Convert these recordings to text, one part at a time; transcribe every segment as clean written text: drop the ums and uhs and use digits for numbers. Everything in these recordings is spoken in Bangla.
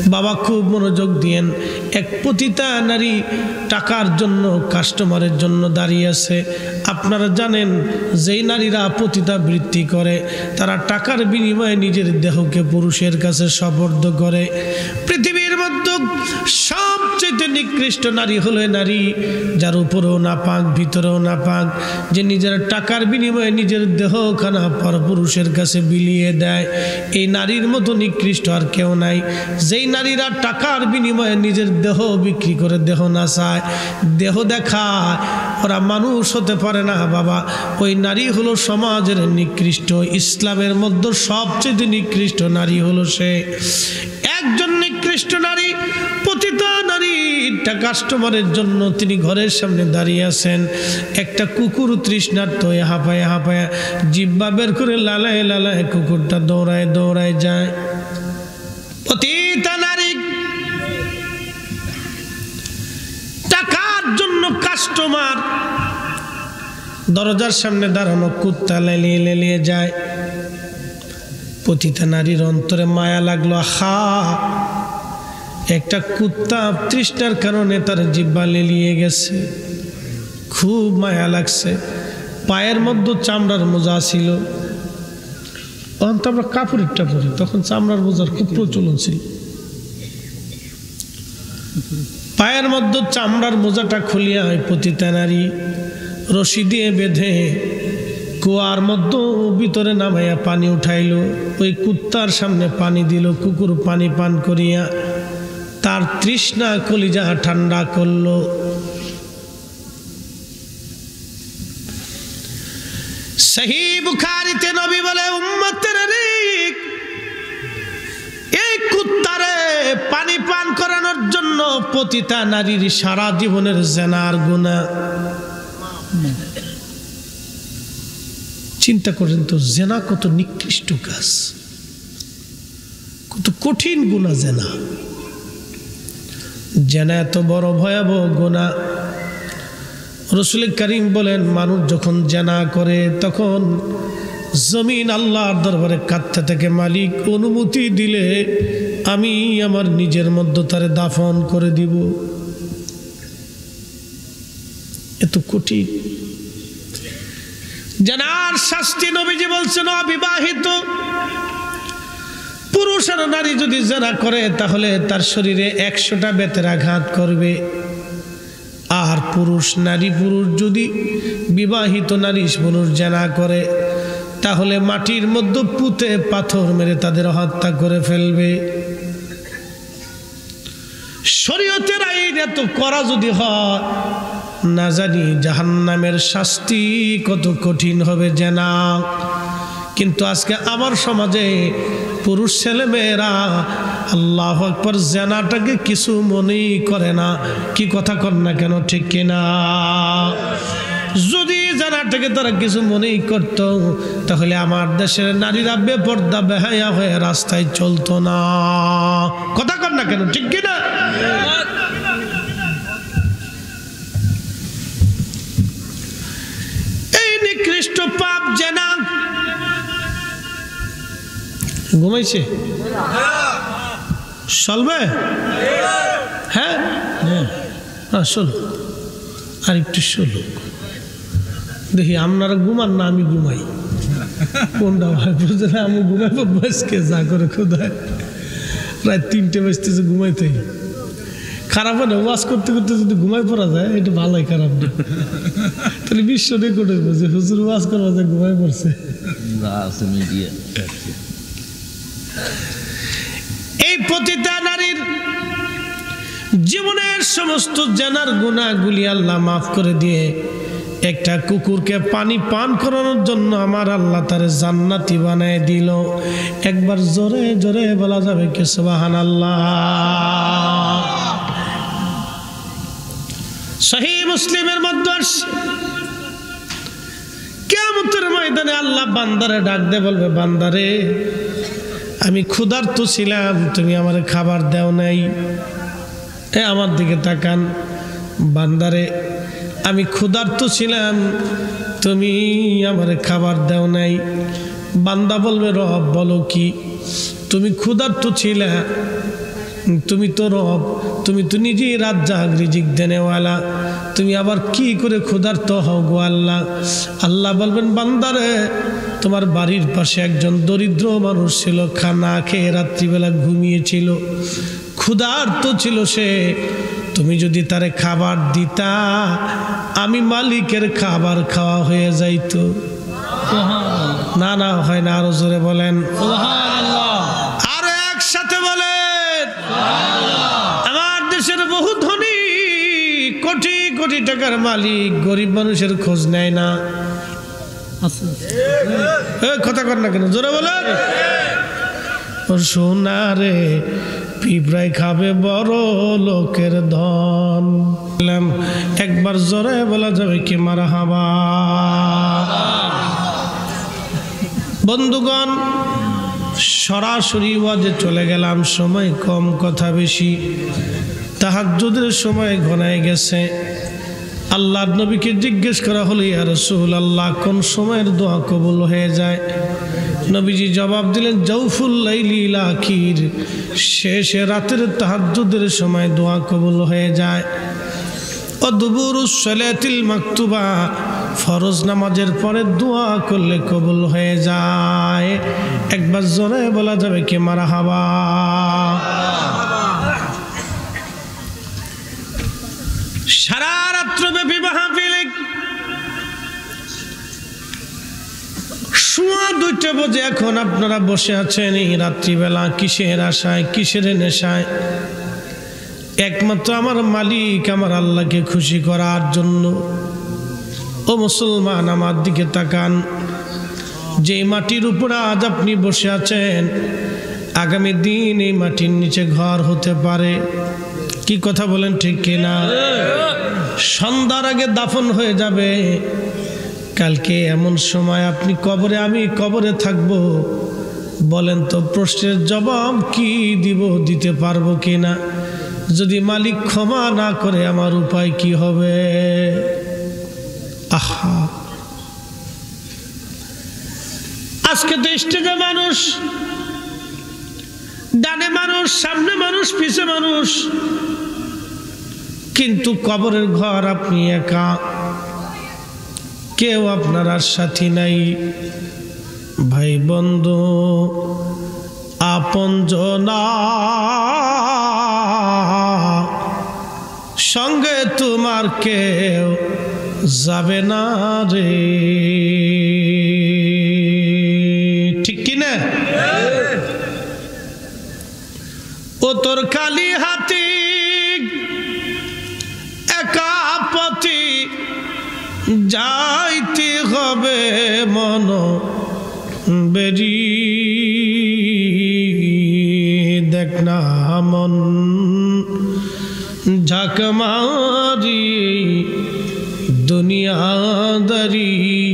বাবা খুব মনোযোগ দিয়েন। এক পতিতা নারী টাকার জন্য কাস্টমারের জন্য দাঁড়িয়ে আছে। আপনারা জানেন যেই নারীরা পতিতা বৃত্তি করে তারা টাকার বিনিময়ে নিজের দেহকে পুরুষের কাছে সুপর্দ করে। পৃথিবীর মধ্যে সবচেয়ে নিকৃষ্ট নারী হলো নারী যার উপরেও না পাক ভিতরেও না পাক, যে নিজের টাকার বিনিময়ে নিজের দেহখানা পরপুরুষের কাছে বিলিয়ে দেয়। এই নারীর মতো নিকৃষ্ট আর কেউ নাই। যেই নারীরা টাকার বিনিময়ে নিজের দেহ বিক্রি করে দেহ নাচায়, দেহ দেখায়, ওরা মানুষ হতে পারে না বাবা। ওই নারী হলো সমাজের নিকৃষ্ট। ইসলামের মধ্যে সবচেয়ে নিকৃষ্ট নারী হলো সে। একজন নিকৃষ্ট নারী পতিতা নারী কাস্টমারের জন্য তিনি ঘরের সামনে দাঁড়িয়ে আছেন। একটা কুকুর তৃষ্ণার্ত হয়ে হাঁপায় হাঁপায় জিহ্বা বের করে লালায় লালায় কুকুরটা দৌড়ায় দৌড়ায় যায়। পতিতা নারী টাকার জন্য কাস্টমার দরজার সামনে দাঁড়ানো কুত্তা লেলিয়ে লেলিয়ে যায়। পতিতা নারীর অন্তরে মায়া লাগলো, হা একটা কুত্তা তৃষ্ণার কারণে তার জিহ্বা লেলিয়ে গেছে, খুব মায়া লাগছে। পায়ের মধ্যে চামড়ার মোজা ছিল, তখন তো আমরা কাপড়িরটা পরি, তখন চামড়ার মোজার খুব প্রচলন ছিল। পায়ের মধ্যে চামড়ার মোজাটা খুলিয়া হয় পতিতা নারী রশি দিয়ে বেঁধে কুয়ার মধ্যে ভিতরে নামাইয়া পানি উঠাইল। ওই কুত্তার সামনে পানি দিল। কুকুর পানি পান করিয়া তার তৃষ্ণা কলিজা ঠান্ডা করল। সহিহ বুখারীতে নবী বলে, উম্মতের এই কুত্তারে পানি পান করানোর জন্য পতিতা নারীর সারা জীবনের জেনার গুনাহ। চিন্তা করেন তো, জেনা কত নিকৃষ্ট কাজ, কত কঠিন গুনাহ জেনা। জেনা এত বড় ভয়াবহ গুনাহ। রাসূল করিম বলেন, মানুষ যখন জেনা করে তখন জমিন আল্লাহর দরবারে কাঁদতে থাকে, মালিক অনুমতি দিলে আমি আমার নিজের মধ্যে তারে দাফন করে দিব। এত কঠিন জেনার শাস্তি। নবীজি বলছেন, অবিবাহিত পুরুষ আর নারী যদি জেনা করে তাহলে তার শরীরে 100টা বেতের আঘাত করবে। আর পুরুষ যদি বিবাহিত নারী পুরুষ জেনা করে তাহলে মাটির মধ্যে পুঁতে পাথর মেরে তাদের হত্যা করে ফেলবে। শরীয়তের আইন এত করা যদি হয়, না জানি জাহান্নামের শাস্তি কত কঠিন হবে জেনা। কিন্তু আজকে আমার সমাজে পুরুষ ছেলে মেয়েরা আল্লাহু আকবার জেনাটাকে কিছু মনেই করে না। কি কথা কর না কেন, ঠিক কিনা? যদি জেনাটাকে তারা কিছু মনেই করত তাহলে আমার দেশের নারীরা বেপর্দা বেহায়া হয়ে রাস্তায় চলতো না। কথা কর না কেন, ঠিক কিনা? এই নিকৃষ্ট পাপ জেনা। ঘুমাইছে চলবে? হ্যাঁ হ্যাঁ চল, আর একটু চলো দেখি। আপনারা ঘুমান না আমি ঘুমাই, কোনটা ভাই বুঝে না? আমি ঘুমাইবো বসকে যা করে খোদায় প্রায় 3টে বাজতেছে ঘুমাইতে। খারাপ না, ওয়াজ করতে করতে যদি ঘুমাই পড়া যায় এটা ভালোই, খারাপ না। তাহলে বিশ্ব রেকর্ড হইব যে হুজুর ওয়াজ করা যায় ঘুমাই পড়ছে। এই পতিতা নারীর জীবনের সমস্ত জেনার গুনাহগুলি আল্লাহ মাফ করে দিয়ে একটা কুকুরকে পানি পান করানোর জন্য আমার আল্লাহ তারে জান্নাতি বানায় দিল। একবার জোরে জোরে বলা যাবে কি সুবহানাল্লাহ। সহিহ মুসলিমের মধ্যে কিয়ামতের ময়দানে আল্লাহ বান্দারে ডাক দিয়ে বলবে, বান্দারে আমি ক্ষুধার্ত ছিলাম, তুমি আমার খাবার দাও নাই। আমার দিকে তাকান। বান্দারে আমি ক্ষুধার্ত ছিলাম, তুমি আমার খাবার দাও নাই। বান্দা বলবে, রব বলো কি? তুমি ক্ষুধার্ত ছিলে, তুমি তো রব, তুমি তো নিজেই রাজ্জাক, রিজিক দেনেওয়ালা, তুমি আবার কি করে ক্ষুধার্ত হও গো আল্লাহ? আল্লাহ বলবেন, বান্দারে, তোমার বাড়ির পাশে একজন দরিদ্র মানুষ ছিল, খানা খেয়ে রাত্রিবেলা ঘুমিয়েছিল, ক্ষুধার্ত ছিল সে। তুমি যদি তারে খাবার দিতা, আমি মালিকের খাবার খাওয়া হয়ে যাইতো। না না, হয় না, আরো জোরে বলেন আরো একসাথে বলেন। আমার দেশের বহু ধনী, কোটি কোটি টাকার মালিক, গরিব মানুষের খোঁজ নেয় না। কথা কর না কেন, জোরে বলেন। সোনারে পিঁপড়ায় খাবে বড় লোকের ধন। একবার জোরে বলা যাবে কি মারহাবা? বন্ধুগণ, সরাসরি ওয়াজে চলে গেলাম, সময় কম, কথা বেশি। তাহাজ্জুদের সময় ঘনায় গেছে। আল্লাহর নবীকে জিজ্ঞেস করা হলো, ইয়া রাসূলুল্লাহ, কোন সময়ের দোয়া কবুল হয়ে যায়? নবীজি জবাব দিলেন, জাওফুল লাইলিল আখির, শেষে রাতের তাহাজ্জুদের সময় দোয়া কবুল হয়ে যায়। ও দুবুরুস সালাতিল মাকতুবা, ফরজ নামাজের পরে দোয়া করলে কবুল হয়ে যায়। একবার জোরে বলা যাবে কি মারহাবা? সারা রাত্র ব্যাপী মাহফিলে সোয়া 2টা বাজে এখন আপনারা বসে আছেন এই রাত্রিবেলা, কিসের আশায়, কিসের নেশায়? একমাত্র আমার মালিক, আমার আল্লাহকে খুশি করার জন্য। ও মুসলমান, আমার দিকে তাকান। যে মাটির উপর আজ আপনি বসে আছেন, আগামী দিন এই মাটির নিচে ঘর হতে পারে। কি কথা বলেন, ঠিক কিনা? সন্ধ্যার আগে দাফন হয়ে যাবে। কালকে এমন সময় আপনি কবরে, আমি কবরে থাকব। বলেন তো, প্রশ্নের জবাব কি দিব, দিতে পারবো কিনা? যদি মালিক ক্ষমা না করে, আমার উপায় কি হবে? আহা, আজকে তো স্টেজে মানুষ, ডানে মানুষ, সামনে মানুষ, পিছে মানুষ, কিন্তু কবরের ঘর আপনি একা, কেউ আপনার আর সাথী নাই। ভাই বন্ধু আপনজনা সঙ্গে তোমার কেউ যাবে না রে, ঠিক কিনা? ও তোর খালি হাতি একা পথি যাইতে হবে মন বেরি, দেখ না মন ঝাঁক মারি দুনিয়াদারি।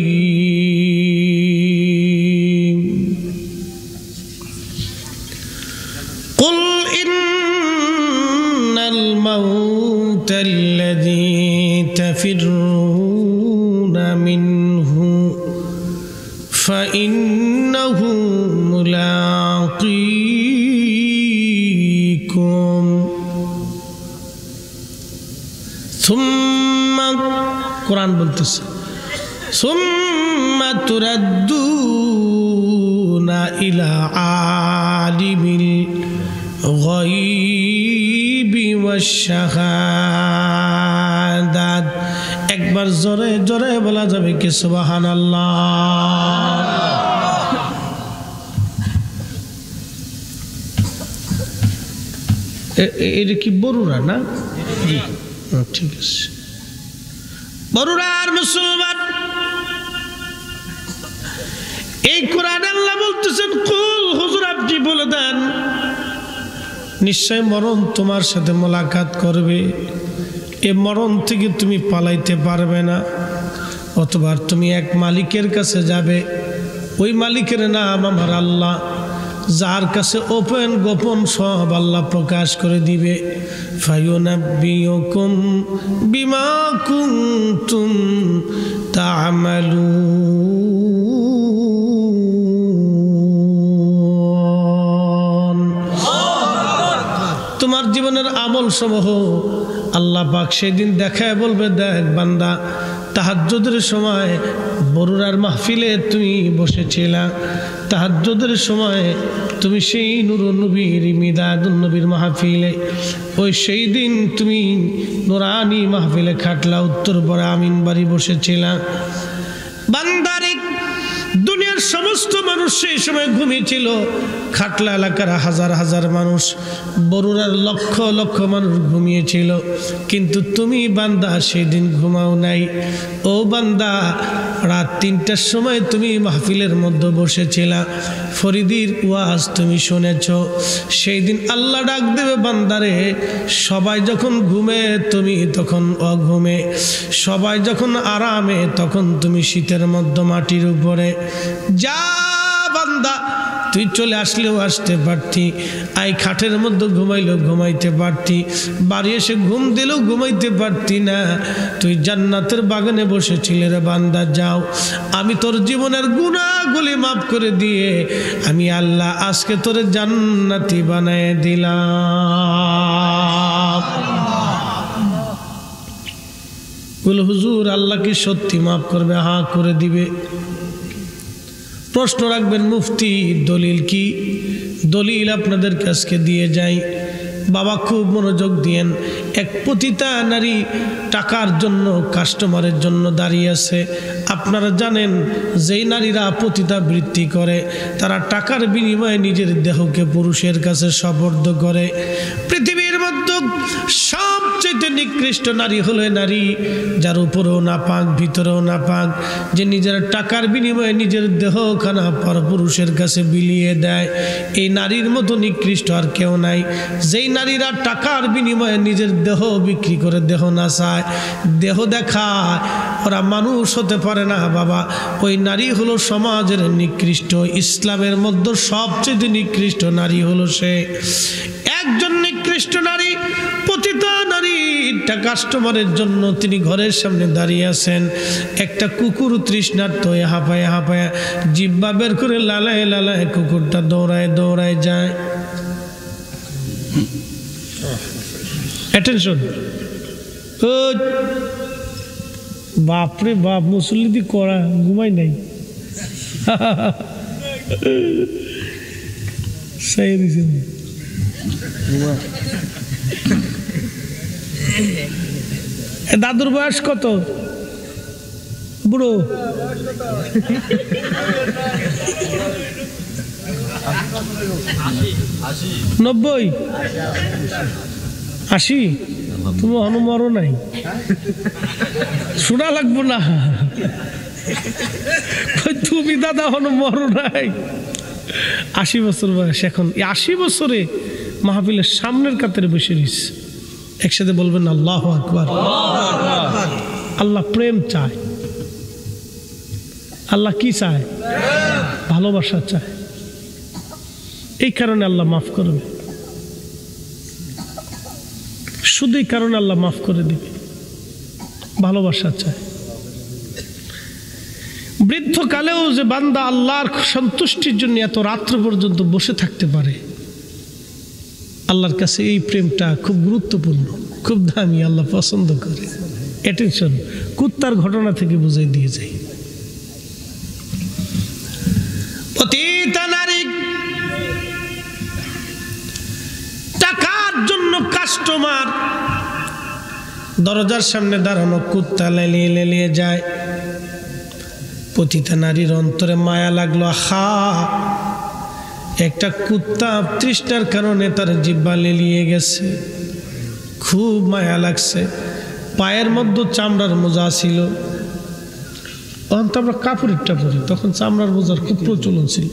কুল ইন্নাল মাউতা আল্লাযী তাফিরুনা মিনহু ফাইন্নাহু মুলাকীকুম সুম্মা, কোরআন বলতেছে, সুম্মা তুরাদ্দুনা ইলা আলিমিল গায়বি ওয়াশ শাহাদাত। একবার জোরে জোরে বলা যাবে কি সুবহানাল্লাহ? এটা কি বড়ুরা না? ঠিক আছে, বড়ুরার মুসলমান। এই কোরআন আল্লাহ বলতেছেন, কুল, হুজুর আপনি বলে দেন, নিশ্চয় মরণ তোমার সাথে মোলাকাত করবে। এ মরণ থেকে তুমি পালাইতে পারবে না। অথবা তুমি এক মালিকের কাছে যাবে, ওই মালিকের নাম আমার আল্লাহ, যার কাছে ওপেন গোপন সব আল্লাহ প্রকাশ করে দিবে। ফায়ুনাব্বিউকুম বিমা কুনতুম তা'মালুন। তোমার জীবনের আমল সমূহ আল্লাহ পাক সেই দিন দেখায় বলবে, দেখ বান্দা, তাহাজ্জুদের সময় বরুরার মাহফিলে তুমি বসেছিলা, তাহাজ্জুদের সময় তুমি সেই নূরুন নবীর মিদাদুন নবীর মাহফিলে, ওই সেই দিন তুমি নুরানি মাহফিলে খাটলা উত্তর পাড়া আমিন বাড়ি বসেছিলা। বান্দারে, দুনিয়ার সমস্ত মানুষ সেই সময় ঘুমিয়েছিল। খাটলা এলাকার হাজার হাজার মানুষ, বরুরার লক্ষ লক্ষ মানুষ ঘুমিয়েছিল, কিন্তু তুমি বান্দা সেদিন ঘুমাও নাই। ও বান্দা, রাত ৩টার সময় তুমি মাহফিলের মধ্যে বসেছিলা, ফরিদির ওয়াজ তুমি শুনেছ। সেই দিন আল্লাহ ডাক দেবে, বান্দারে, সবাই যখন ঘুমে তুমি তখন অঘুমে, সবাই যখন আরামে তখন তুমি শীতের মধ্যে মাটির উপরে। যা বান্দা, তুই চলে আসলেও আসতে পারতি, আই খাটের মধ্যে ঘুমাইলেও ঘুমাইতে পারতি, বাড়ি এসে ঘুম দিলেও ঘুমাইতে পারতি না, তুই জান্নাতের বাগানে বসেছিলে রে বান্দা। যাও, আমি তোর জীবনের গুনাহগুলি মাফ করে দিয়ে আমি আল্লাহ আজকে তোর জান্নাতি বানায় দিলাম। বলে, হুজুর আল্লাহ কি সত্যি মাফ করবে? হ্যাঁ, করে দিবে। প্রশ্ন রাখবেন, মুফতি দলিল কি? দলিল আপনাদের কাছে দিয়ে যাই। বাবা খুব মনোযোগ দিয়েন। এক পতিতা নারী টাকার জন্য, কাস্টমারের জন্য দাঁড়িয়ে আছে। আপনারা জানেন, যেই নারীরা পতিতা বৃত্তি করে তারা টাকার বিনিময়ে নিজের দেহকে পুরুষের কাছে সুপর্দ করে। পৃথিবীর মধ্যে সবচেয়ে নিকৃষ্ট নারী হলো নারী যার উপরেও না পাক ভিতরেও না পাক, যে নিজের টাকার বিনিময়ে নিজের দেহখানা পরপুরুষের কাছে বিলিয়ে দেয়। এই নারীর মতো নিকৃষ্ট আর কেউ নাই। যেই নারীরা টাকার বিনিময়ে নিজের দেহ বিক্রি করে দেহ নাচায়, দেহ দেখায়, ওরা মানুষ হতে পারে না বাবা। ওই নারী হলো সমাজের নিকৃষ্ট। ইসলামের মধ্যে সবচেয়ে নিকৃষ্ট নারী হলো সে। একজন নিকৃষ্ট নারী, পতিতা নারী, একটা কাস্টমারের জন্য তিনি ঘরের সামনে দাঁড়িয়ে আছেন। একটা কুকুর তৃষ্ণার্ত হয়ে হাঁপায় হাঁপায় জিহ্বা বের করে লালায় লালায় কুকুরটা দৌড়ায় দৌড়ায় যায়। অ্যাটেনশন। বাপরে বাপ, মুসল্লি করা ঘুমাই নাই। সেই দিয়েছেন দাদুর বয়স কত? বুড়ো 90 80? তুমি হনুমারও নাই, শোনা লাগবো না। তুমি দাদা হনুমারও নাই, 80 বছর বয়স। এখন 80 বছরে মাহফিলের সামনের কাতারে বসে রইস। একসাথে বলবেন আল্লাহু আকবার। আল্লাহ প্রেম চায়। আল্লাহ কি চায়? ভালোবাসা চায়। এই কারণে আল্লাহ মাফ করবে, শুধু এই কারণে আল্লাহ মাফ করে দিবে। ভালোবাসা চায়। বৃদ্ধকালেও যে বান্দা আল্লাহর সন্তুষ্টির জন্য এত রাত্র পর্যন্ত বসে থাকতে পারে, আল্লাহর কাছে এই প্রেমটা খুব গুরুত্বপূর্ণ, খুব দামি, আল্লাহ পছন্দ করে। অ্যাটেনশন। কুত্তার ঘটনা থেকে বুঝাই দিয়ে যাই। পতিতা নারী টাকার জন্য কাস্টমার, দরজার সামনে দাঁড়ানো কুত্তা লেলিয়ে লেলিয়ে যায়। পতিতা নারীর অন্তরে মায়া লাগলো। হা, একটা কুত্তা তৃষ্ণার কারণে তার জিহ্বা লেলিয়ে গেছে, খুব মায়া লাগছে। পায়ের মধ্যে চামড়ার মোজা ছিল। তখন তো আমরা কাপড়েরটা পরি, তখন চামড়ার মোজার খুব প্রচলন ছিল।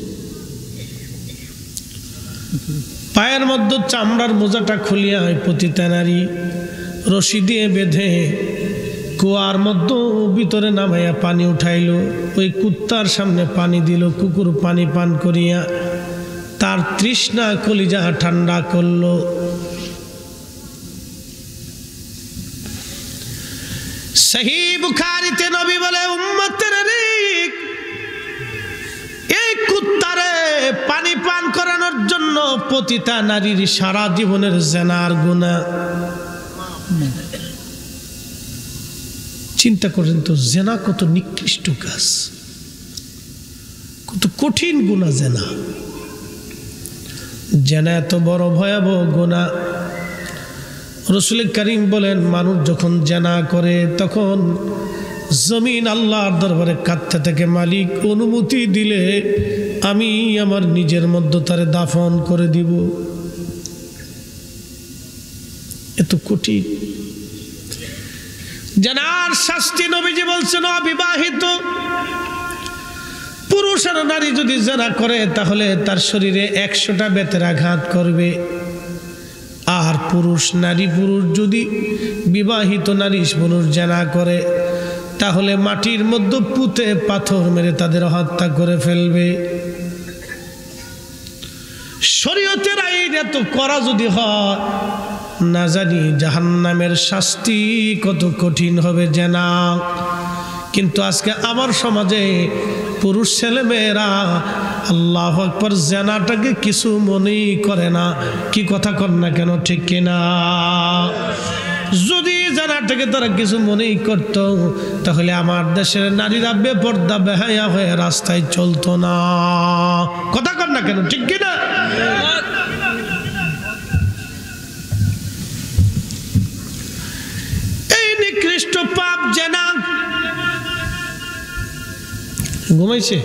পায়ের মধ্যে চামড়ার মোজাটা খুলিয়া হয় পতিতা নারী রশি দিয়ে বেঁধে কুয়ার মধ্যে ভিতরে নামাইয়া পানি উঠাইল। ওই কুত্তার সামনে পানি দিল। কুকুর পানি পান করিয়া তার তৃষ্ণা কলিজা ঠান্ডা করল। সহিহ বুখারীতে নবী বলে, উম্মতের এই কুত্তারে পানি পান করানোর জন্য পতিতা নারীর সারা জীবনের জেনার গুনাহ। চিন্তা করেন তো, জেনা কত নিকৃষ্ট কাজ, কত কঠিন গুনাহ জেনা। জেনা এত বড় ভয়াবহ গুনাহ। রাসূল করিম বলেন, মানুষ যখন জেনা করে তখন জমিন আল্লাহর দরবারে কাঁদতে থাকে, মালিক অনুমতি দিলে আমি আমার নিজের মধ্যে তারে দাফন করে দিব। এত কঠিন জেনার শাস্তি। নবীজি বলছেন, অবিবাহিত পুরুষ আর নারী যদি জেনা করে তাহলে তার শরীরে 100টা বেতের আঘাত করবে। আর পুরুষ যদি বিবাহিত নারী পুরুষ জেনা করে তাহলে মাটির মধ্যে পুঁতে পাথর মেরে তাদের হত্যা করে ফেলবে। শরীয়তের আইন এত করা যদি হয়, না জানি জাহান্নামের শাস্তি কত কঠিন হবে জেনা। কিন্তু আজকে আমার সমাজে পুরুষ ছেলে মেয়েরা আল্লাহু আকবার জেনাটাকে কিছু মনেই করে না। কি কথা কর না কেন, ঠিক কিনা? যদি জেনাটাকে তারা কিছু মনেই করত তাহলে আমার দেশের নারীরা বেপর্দা বেহায়া হয়ে রাস্তায় চলতো না। কথা কর না কেন, ঠিক কিনা? এই নিকৃষ্ট পাপ জেনা। ঘুমাইছে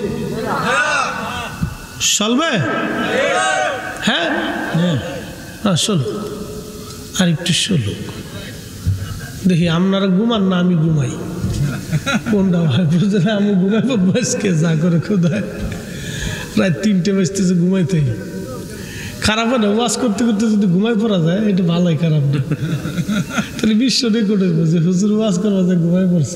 চলবে? হ্যাঁ হ্যাঁ, চলো আর একটু চলো দেখি। আপনারা ঘুমান না আমি ঘুমাই, কোনটা ভাই বুঝে না? আমি ঘুমাই বসকে যা করে খোদায় প্রায় 3টে বাজতেছে ঘুমাইতে। খারাপ হয় না, ওয়াজ করতে করতে যদি ঘুমাই পড়া যায়, এটা ভালোই, খারাপ না। তাহলে বিশ্ব রেকর্ড হইব যে হুজুর ওয়াজ করা যায় ঘুমাই পড়ছে।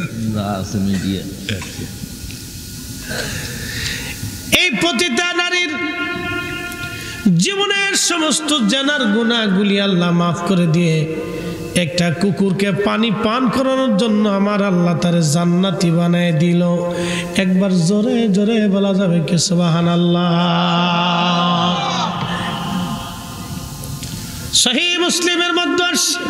এই পতিতা নারীর জীবনের সমস্ত জেনার গুনাহগুলি আল্লাহ মাফ করে দিয়ে একটা কুকুরকে পানি পান করানোর জন্য আমার আল্লাহ তারে জান্নাতি বানায় দিল। একবার জোরে জোরে বলা যাবে কি সুবহানাল্লাহ। সহিহ মুসলিমের মধ্যে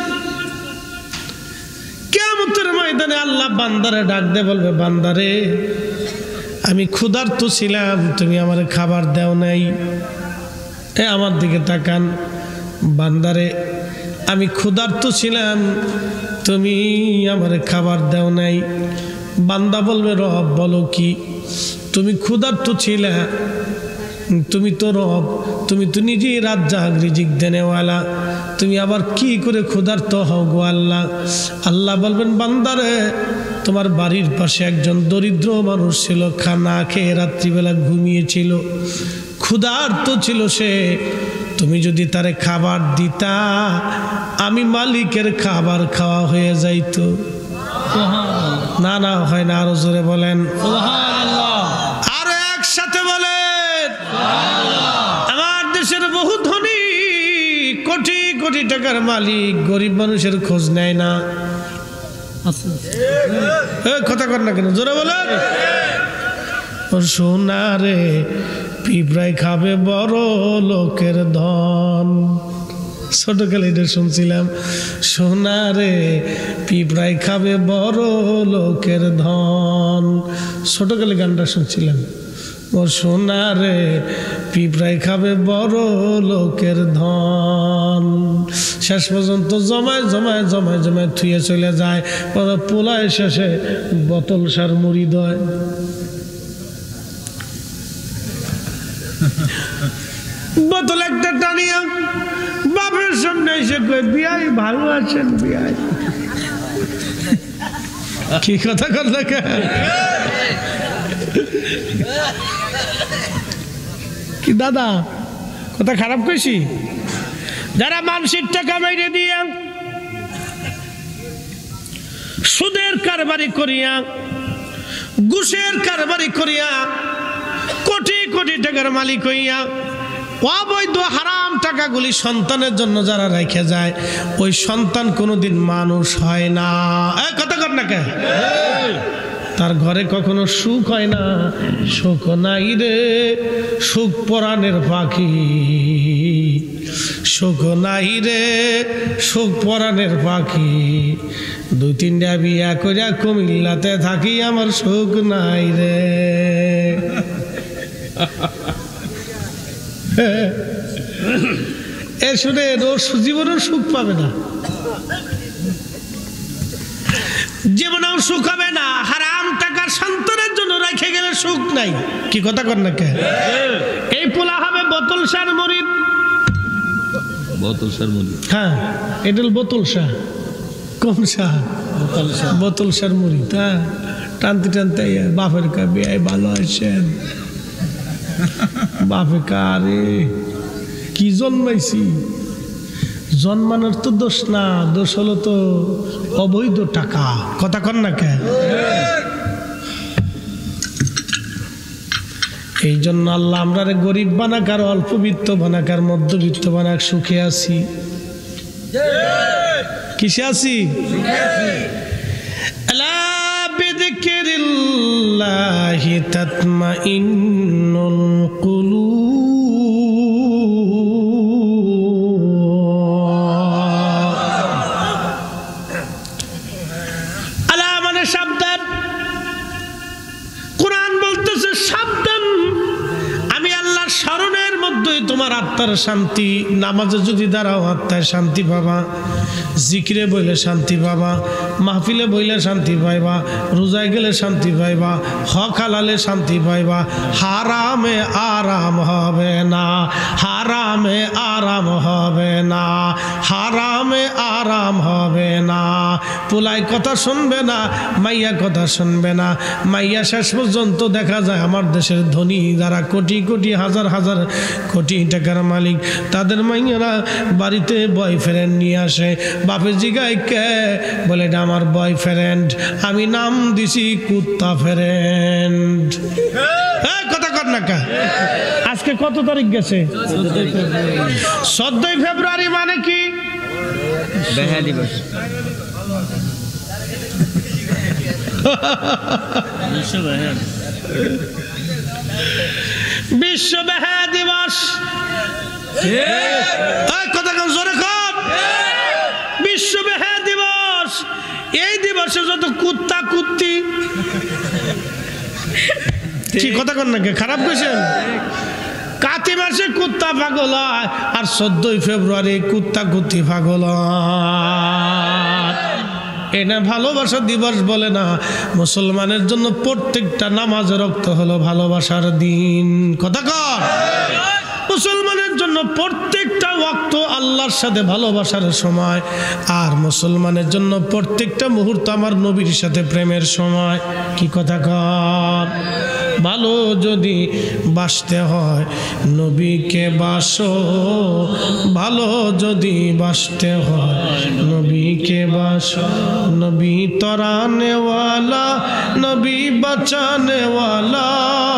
কিয়ামতের ময়দানে আল্লাহ বান্দারে ডাক দিয়ে বলবে, বান্দারে আমি ক্ষুধার্ত ছিলাম, তুমি আমার খাবার দাও নাই। আমার দিকে তাকান। বান্দারে আমি ক্ষুধার্ত ছিলাম, তুমি আমার খাবার দাও নাই। বান্দা বলবে, রব বলো কি? তুমি ক্ষুধার্ত ছিলা, তুমি তো রব, তুমি তো নিজেই রাজ্জাক রিজিক দেনেওয়ালা, তুমি আবার কি করে ক্ষুধার্ত হও গো আল্লাহ? আল্লাহ বলবেন, বান্দারে তোমার বাড়ির পাশে একজন দরিদ্র মানুষ ছিল, খানা খেয়ে রাত্রিবেলা ঘুমিয়েছিল, ক্ষুধার্ত ছিল সে। তুমি যদি তারে খাবার দিতা, আমি মালিকের খাবার খাওয়া হয়ে যাইত। না না হয় না, আরো জোরে বলেন আরো একসাথে বলেন। আমার দেশের বহু ধনী, কোটি কোটি টাকার মালিক, গরিব মানুষের খোঁজ নেয় না। কথা কর না কেন, জোরে বলেন। সোনা রে পিঁপড়াই খাবে বড় লোকের ধন। ছোটকালে এটা শুনছিলাম, সোনা রে পিঁপড়াই খাবে বড় লোকের ধন। ছোটকালে গানটা শুনছিলাম, ও সোনা রে পিঁপড়াই খাবে বড় লোকের ধন। শেষ পর্যন্ত জমায় জমায় জমায় জমায় থুয়ে চলে যায়, পোলায় শেষে বোতল সার মুড়ি দেয়। বোতল একটা টানিয়া বাপের সামনে এসে কই, বিয়াই ভালো আছেন বিয়াই? কি কথা করল? কি দাদা কথা খারাপ কইছি? যারা মানুষের টাকা মাইরে দিয়া সুদের কারবারি করিয়া, ঘুষের কারবারি করিয়া, কোটি কোটি টাকার মালিক হইয়া অবৈধ হারাম টাকাগুলি সন্তানের জন্য যারা রেখে যায়, ওই সন্তান কোনোদিন মানুষ হয় না। কথা কর না কে? তার ঘরে কখনো সুখ হয় না। সুখ নাই রে, সুখ পরাণের পাখি, সুখ নাই রে, সুখ পরাণের পাখি। 2-3টা বিয়া করিয়া কুমিল্লাতে থাকি, আমার সুখ নাই রে। এ শুনে জীবনেও সুখ পাবে না, জীবনেও সুখ হবে না। হারাম টাকার সন্তানের জন্য রেখে গেলে সুখ নাই। কি কথা কর না কে? এই পোলা হবে বোতল শাহ মরিদ। বোতল শাহ মরিদ? হ্যাঁ, এটা বোতল শাহ। কোন শাহ? বোতল শাহ মরিদ। হ্যাঁ, টানতে টানতে বাপের কাবি ভালো আছেন, বাপে কারে কি জন্মাইছি। জন্মানোর তো দোষ না, দোষ হলো তো অবৈধ টাকা। কথা কন না কে? এই জন্য আল্লাহ আমরা গরিব বানাক, আর অল্পবিত্ত বানাক, আর মধ্যবিত্ত বানাক, সুখে আছি। কিসে আছি? আলা বিযিকরিল্লাহি তাতমাইন্নুল কুলুব। সাবধান, কোরআন বলতেছে সাবধান, আমি আল্লাহর স্মরণের মধ্যে তোমার আত্মার শান্তি। নামাজে যদি দাঁড়াও আত্মায় শান্তি পাবা, জিকিরে বইলে শান্তি পাবা, মাহফিলে বইলে শান্তি পাইবা, রোজায় গেলে শান্তি পাইবা, হক হালালে শান্তি পাইবা। হারামে আরাম হবে না, হারামে আরাম হবে না, হারামে আরাম হবে না। পোলাই কথা শুনবে না, মাইয়া কথা শুনবে না। মাইয়া শেষ পর্যন্ত দেখা যায় আমার দেশের ধনী যারা কোটি কোটি হাজার হাজার কোটি টাকার মালিক, তাদের মাইয়ারা বাড়িতে বয়ফ্রেন্ড নিয়ে আসে। বাপে জিগায় কে? বলে এটা আমার বয়ফ্রেন্ড, আমি নাম দিছি কুত্তা ফ্রেন্ড। কথা কর না কা? আজকে কত তারিখ গেছে? 14 ফেব্রুয়ারি। মানে কি? বেহা দিবস। বিশ্ব বেহা দিবস। কথা কম জোরে কম। বিশ্ব বেহা দিবস। এই দিবসে যত কুত্তা কুত্তি, কি কথা কন নাকি? খারাপ কইছেন? কাতি মাসে কুত্তা পাগল হয়, আর 14 ফেব্রুয়ারি কুত্তা কুত্তি পাগল হয়। এটা ভালোবাসা দিবস বলে না। মুসলমানের জন্য প্রত্যেকটা নামাজের রক্ত হলো ভালোবাসার দিন। কথা কর। মুসলমানের জন্য প্রত্যেকটা ওয়াক্ত আল্লাহর সাথে ভালোবাসার সময়, আর মুসলমানের জন্য প্রত্যেকটা মুহূর্ত আমার নবীর সাথে প্রেমের সময়। কি কথা কর। ভালো যদি বাসতে হয় নবীকে বাসো, ভালো যদি বাসতে হয় নবীকে বাসো। নবী তরানেওয়ালা, নবী বাঁচানেওয়ালা।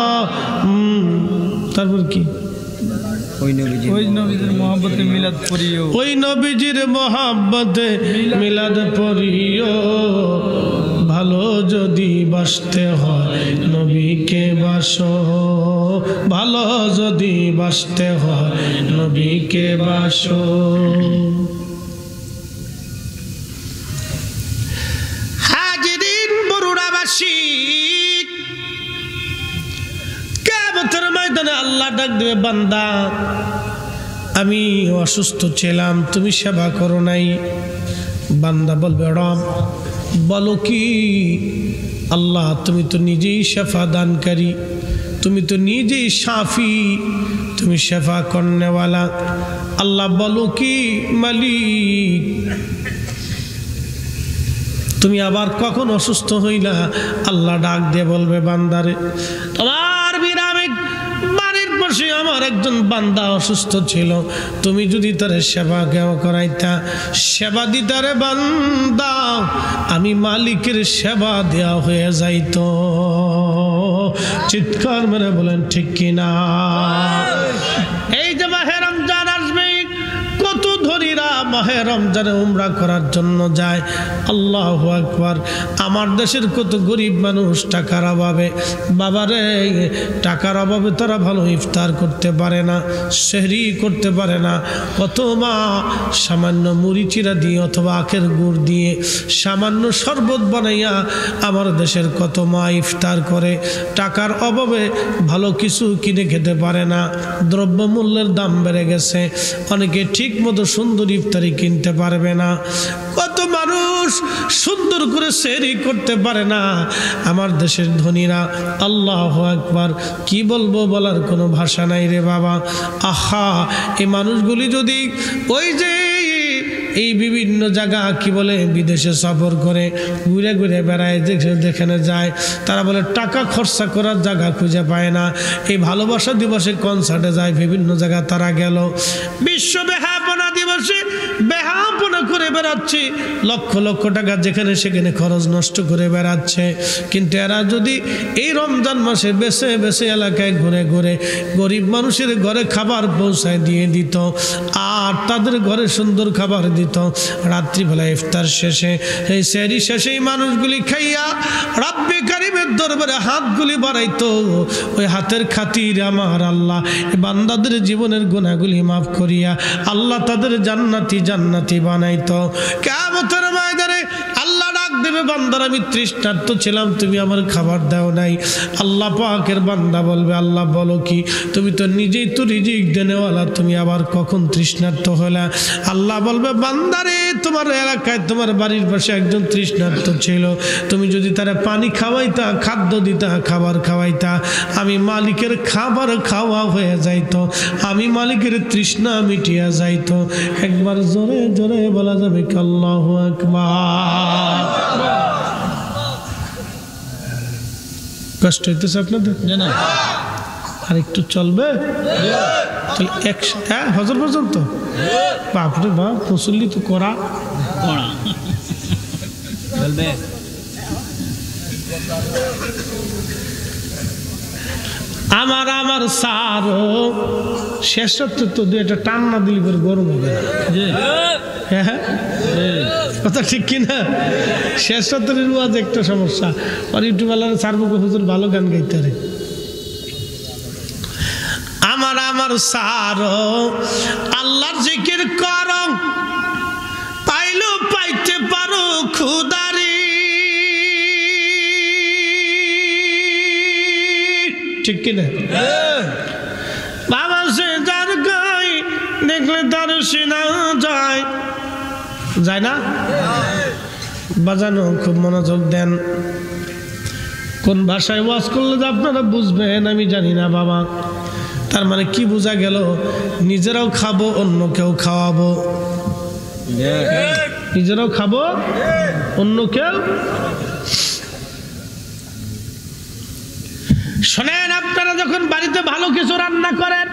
তারপর কি? ওই নবীজির মহব্বতে মিলাদ পড়িও, ওই নবীজির মহব্বতে মিলাদ পড়িও। ভালো যদি বাসতে হয় নবীকে বাসো, ভালো যদি বাসতে হয় নবীকে বাসো। হাজিরিন বরুড়াবাসী, কিয়ামতের ময়দানে আল্লাহ ডাক দেবে, বান্দা আমি অসুস্থ ছিলাম, তুমি সেবা করো নাই। বান্দা বলবে, রব বলো কি? আল্লাহ তুমি তো নিজেই শেফা দানকারী, তুমি তো নিজেই শাফি, তুমি শেফা করনেওয়ালা। আল্লাহ বলো কি? মালিক তুমি আবার কখন অসুস্থ হইলা? আল্লাহ ডাক দিয়ে বলবে, বান্দারে তোমার বিরামে বাড়ির পাশে আমার একজন বান্দা অসুস্থ ছিল, তুমি যদি তারে সেবা কেউ করাইতা, সেবা দিতারে বান্দা, আমি মালিকের সেবা দেওয়া হয়ে যাইতো। চিৎকার মেরে বলেন ঠিক কিনা? এই যে মাহে রমজান আসবে, কত ধনীরা মাহে রমজানে উমরা করার জন্য যায়। আল্লাহু আকবার। আমার দেশের কত গরিব মানুষ টাকার অভাবে, বাবারে টাকার অভাবে তারা ভালো ইফতার করতে পারে না, সেহরি করতে পারে না। কত মা সামান্য মুড়ি চিরা দিয়ে অথবা আখের গুড় দিয়ে সামান্য শরবত বানাইয়া আমার দেশের কত মা ইফতার করে। টাকার অভাবে ভালো কিছু কিনে খেতে পারে না, দ্রব্যমূল্যের দাম বেড়ে গেছে, অনেকে ঠিক মতো সুন্দর ইফতারি কিনতে পারবে না। কত মানুষ সুন্দর করে সেহরি করতে পারে না আমার দেশের ধনীরা। আল্লাহু আকবার। কি বলবো, বলার কোনো ভাষা নাই রে বাবা। আহা, এই মানুষগুলি যদি ওই যে এই বিভিন্ন জায়গা কি বলে বিদেশে সফর করে ঘুরে ঘুরে বেড়ায়, যেখানে যায় তারা বলে টাকা খরচা করার জায়গা খুঁজে পায় না। এই ভালোবাসা দিবসে কনসার্টে যায়, বিভিন্ন জায়গা তারা গেল। বিশ্ব বেহাপনা দিবসে বেহাপনা করে বেড়াচ্ছে, লক্ষ লক্ষ টাকা যেখানে সেখানে খরচ নষ্ট করে বেড়াচ্ছে। কিন্তু এরা যদি এই রমজান মাসে বেছে বেছে এলাকায় ঘুরে ঘুরে গরিব মানুষের ঘরে খাবার পৌঁছায় দিয়ে দিত, আর তাদের ঘরে সুন্দর খাবার দিত, রাত্রিবেলা ইফতার শেষে এই সেহরি শেষে এই মানুষগুলি খাইয়া রব্বে কারিমের দরবারে হাতগুলি বাড়াইতো। ওই হাতের খাতির আমার আল্লাহ বান্দাদের জীবনের গুনাহগুলি মাফ করিয়া আল্লাহ তাদের জান্নাতি জান্নাতি বানাইতো। কিয়ামতের ময়দানে আল্লাহ ডাক দেবে, বান্দার আমি তৃষ্ণার্ত ছিলাম, তুমি আমার খাবার দাও নাই। আল্লাহ পাকের বান্দা বলবে, আল্লাহ বলো কি, তুমি তো নিজেই তো রিজিক দেনেওয়ালা, তুমি আবার কখন তৃষ্ণার্ত হলা? আল্লাহ বলবে, বান্দারে তোমার এলাকায় তোমার বাড়ির পাশে একজন তৃষ্ণার্ত ছিল, তুমি যদি তারা পানি খাওয়াইতা, খাদ্য দিতা, খাবার খাওয়াইতা, আমি মালিকের খাবার খাওয়া হয়ে যাইতো, আমি মালিকের তৃষ্ণা মিটিয়া যাইতো। একবার জোরে জোরে বলা যাবে কি আল্লাহু আকবার। কষ্ট হইতেছে আপনাদের? না, আর একটু চলবে হজর পর্যন্ত? বাপরে বাপ, মুসল্লি তো করা। আমার আমার সারো শেষ সত্য তো এটা টান না দিলি করে গরম হবে না। হ্যাঁ, কথা ঠিক কিনা? শেষ সত্তরের রুয়াজ একটা সমস্যা। আর ইউটিউবওয়ালারা সারবুক হুজুর ভালো গান গাইতে রে। আমার আমার সারো আল্লাহর জিকির করো, পাইলো পাইতে পারো খুদারি। ঠিক কিনা? বাবা সে যার গাই দেখলে তার সিনা যায়, যায় না? বাজানো খুব মনোযোগ দেন। কোন ভাষায় ওয়াজ করলে যে আপনারা বুঝবেন আমি জানি না বাবা। তার মানে কি বোঝা গেল? নিজেরাও খাবো, অন্যকেও খাওয়াবো। নিজেরাও খাবো, অন্যকেও। শোনেন, আপনারা যখন বাড়িতে ভালো কিছু রান্না করেন,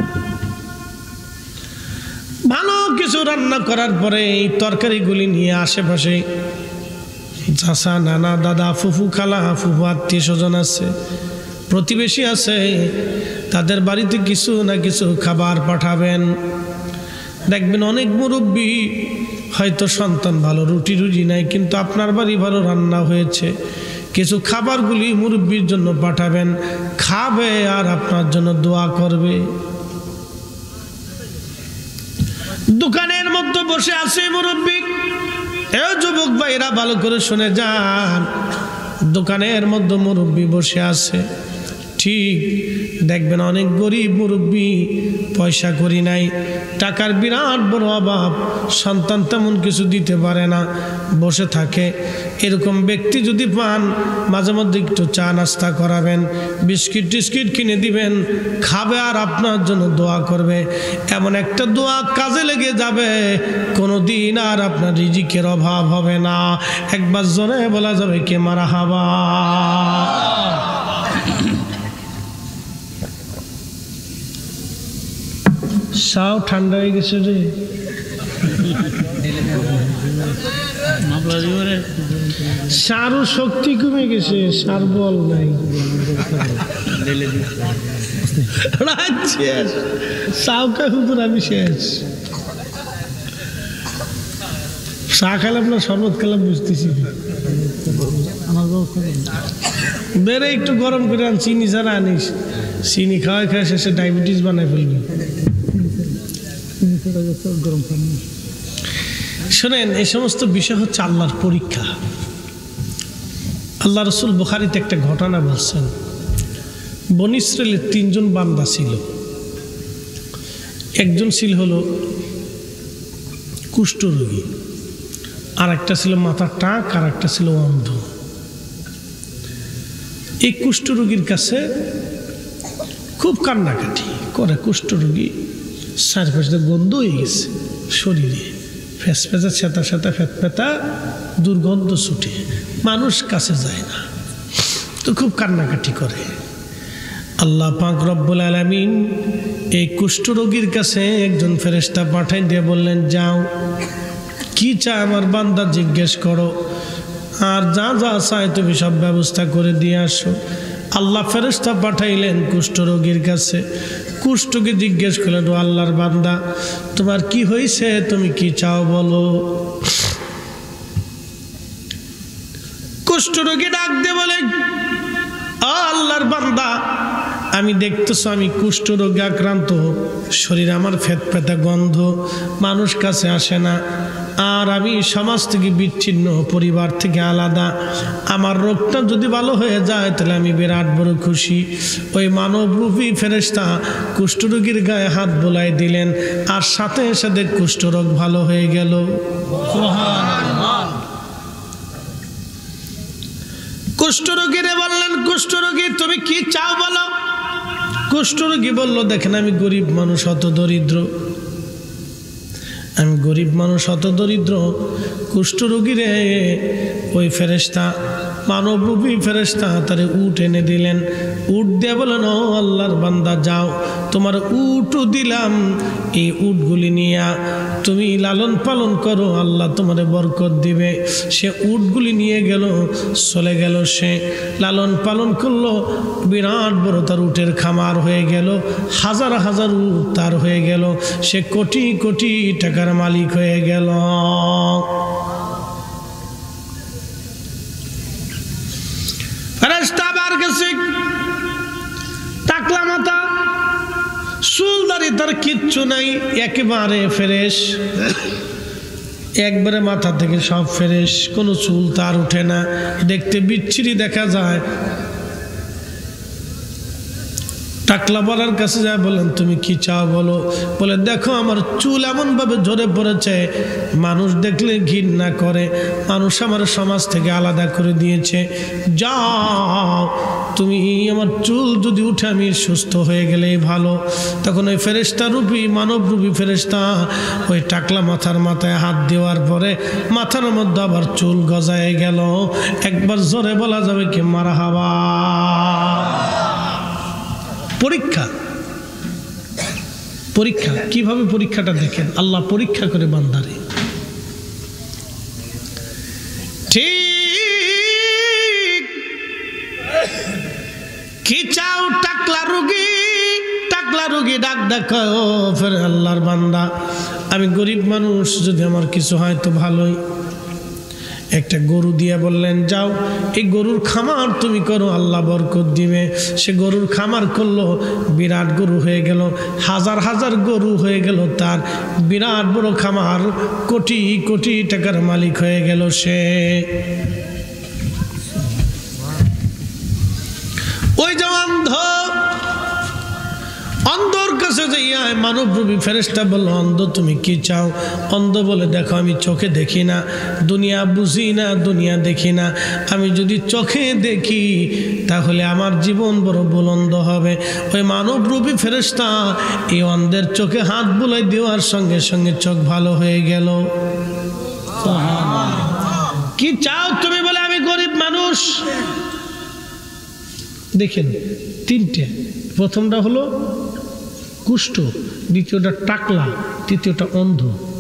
ভালো কিছু রান্না করার পরে এই তরকারিগুলি নিয়ে আশেপাশে চাচা, নানা, দাদা, ফুফু, খালা, ফুফু, আত্মীয় স্বজন আছে, প্রতিবেশী আছে, তাদের বাড়িতে কিছু না কিছু খাবার পাঠাবেন। দেখবেন অনেক মুরব্বী, হয়তো সন্তান ভালো, রুটি রুজি নাই, কিন্তু আপনার বাড়ি ভালো রান্না হয়েছে, কিছু খাবারগুলি মুরব্বীর জন্য পাঠাবেন, খাবে আর আপনার জন্য দোয়া করবে। দোকানের মধ্যে বসে আছে মুরব্বী, এ যুবক ভাইরা ভালো করে শুনে যান, দোকানের মধ্যে মুরব্বী বসে আছে, ঠিক দেখবেন অনেক গরিব মুরব্বী, পয়সা করি নাই, টাকার বিরাট বড় অভাব, সন্তান তেমন কিছু দিতে পারে না, বসে থাকে। এরকম ব্যক্তি যদি পান, মাঝে মধ্যে একটু চা নাস্তা করাবেন, বিস্কিট টিস্কিট কিনে দিবেন, খাবে আর আপনার জন্য দোয়া করবে। এমন একটা দোয়া কাজে লেগে যাবে, কোনো দিন আর আপনার রিজিকের অভাব হবে না। একবার জোরে বলা যাবে কে মারহাবা। সাও ঠান্ডা হয়ে গেছে রে, সারও শক্তি কমে গেছে, সার বল নাই, সাও কা হুজুর আমি শেষ। চা খেলাম না শরবত খেলাম বুঝতেছি বেড়ে একটু গরম করে আন, চিনি ছাড়া আনিস, চিনি খাওয়াই খাওয়া শেষে ডায়াবেটিস বানাই ফেলবি। শোনেন, এই সমস্ত বিষয় হচ্ছে আল্লাহর পরীক্ষা। আল্লাহ রসুল বুখারীতে একটা ঘটনা বলছেন, বনী ইসরাইলের 3 জন বান্দা ছিল। একজন ছিল হলো কুষ্ঠরোগী, আর একটা ছিল মাথার টাক, আর একটা ছিল অন্ধ। এই কুষ্ঠরোগীর কাছে খুব কান্নাকাটি করে। কুষ্ঠরোগী চারপাশে গন্ধ হয়ে গেছে শরীরে, ফেসফেসা চেতা চেতা ফেতফেতা দুর্গন্ধ ছুটে, মানুষ কাছে যায় না, তো খুব কান্নাকাটি করে। আল্লাহ পাক রব্বুল আলামিন এই কুষ্ঠরোগীর কাছে একজন ফেরেশতা পাঠাই দিয়ে বললেন, যাও কি চায় আমার বান্দা জিজ্ঞেস করো, আর যা যা চায় তুমি সব ব্যবস্থা করে দিয়ে আসো। আল্লাহ ফেরেশতা পাঠাইলেন কুষ্ঠরোগীর কাছে। কুষ্ঠকে জিজ্ঞেস করলেন, ও আল্লাহর বান্দা, তোমার কি হয়েছে, তুমি কি চাও বলো। কুষ্ঠরোগী ডাক দিয়ে বলে, ও আল্লাহর বান্দা, আমি দেখতেছো আমি কুষ্ঠরোগে আক্রান্ত, শরীর আমার ফেতফেতা গন্ধ, মানুষ কাছে আসে না, আর আমি সমাজ থেকে বিচ্ছিন্ন, পরিবার থেকে আলাদা। আমার রোগটা যদি ভালো হয়ে যায় তাহলে আমি বিরাট বড় খুশি। ওই মানবরূপী ফেরেশতা কুষ্ঠরোগীর গায়ে হাত বোলাই দিলেন, আর সাথে সাথে কুষ্ঠরোগ ভালো হয়ে গেল। কুষ্ঠরোগীরে বললেন, কুষ্ঠরোগী তুমি কি চাও বলো। কুষ্ঠরোগী বলল, দেখেন আমি গরিব মানুষ, অত দরিদ্র, আমি গরিব মানুষ, অত দরিদ্র। কুষ্ঠরোগীরে ওই ফেরেশতা, মানবরূপী ফেরেশতা তারে উট এনে দিলেন। উট দিয়ে বলেন, ও আল্লাহর বান্দা, যাও তোমার উটও দিলাম, এই উটগুলি নিয়ে তুমি লালন পালন করো, আল্লাহ তোমারে বরকত দিবে। সে উটগুলি নিয়ে গেল, চলে গেল, সে লালন পালন করলো, বিরাট বড় তার উটের খামার হয়ে গেল, হাজার হাজার উট তার হয়ে গেল, সে কোটি কোটি টাকার মালিক হয়ে গেল। ফেরেশতা আবার গেছে, টাকলা মাথা, চুলদারি তার কিচ্ছু নাই, একেবারে ফ্রেশ, একবারে মাথা থেকে সব ফ্রেশ, কোনো চুল তার উঠে না, দেখতে বিচ্ছিরি দেখা যায়। টাকলা বলার কাছে যায়, বলেন তুমি কি চাও বলো। বলে, দেখো আমার চুল এমনভাবে ঝরে পড়েছে, মানুষ দেখলে ঘৃণা করে, মানুষ আমার সমাজ থেকে আলাদা করে দিয়েছে, যাও তুমি আমার চুল যদি উঠে আমি সুস্থ হয়ে গেলেই ভালো। তখন ওই ফেরেশতা রূপী, মানবরূপী ফেরেশতা ওই টাকলা মাথার মাথায় হাত দেওয়ার পরে মাথার মধ্যে আবার চুল গজায় গেল। একবার জোরে বলা যাবে কি মারহাবা। পরীক্ষা, পরীক্ষা কিভাবে, পরীক্ষাটা দেখেন, আল্লাহ পরীক্ষা করে বান্দারে। ঠিক কি চাও টাকলা রোগী, টাকলা রোগী ডাক দেখো, ফের আল্লাহর বান্দা, আমি গরিব মানুষ, যদি আমার কিছু হয় তো ভালোই। একটা গরু দিয়ে বললেন, যাও এই গরুর খামার তুমি করো, আল্লাহ বরকত দিবে। সে গরুর খামার করলো, বিরাট গরু হয়ে গেল, হাজার হাজার গরু হয়ে গেল তার, বিরাট বড় খামার, কোটি কোটি টাকার মালিক হয়ে গেল সে। ওই যে অন্ধ, অন্ধর কাছে যাইয়া মানবরূপী ফেরেশতা বলল, অন্ধ তুমি কি চাও। অন্ধ বলে, দেখো আমি চোখে দেখি না, দুনিয়া বুঝি না, দুনিয়া দেখি না, আমি যদি চোখে দেখি তাহলে আমার জীবন বড় বুলন্দ হবে। ওই মানবরূপী ফেরেশতা এই অন্ধের চোখে হাত বুলাই দেওয়ার সঙ্গে সঙ্গে চোখ ভালো হয়ে গেল। কি চাও তুমি, বলে আমি গরিব মানুষ। দেখেন তিনটে, প্রথমটা হলো কুষ্ঠ, দ্বিতীয়টা টাকলা, তৃতীয়টা অন্ধ।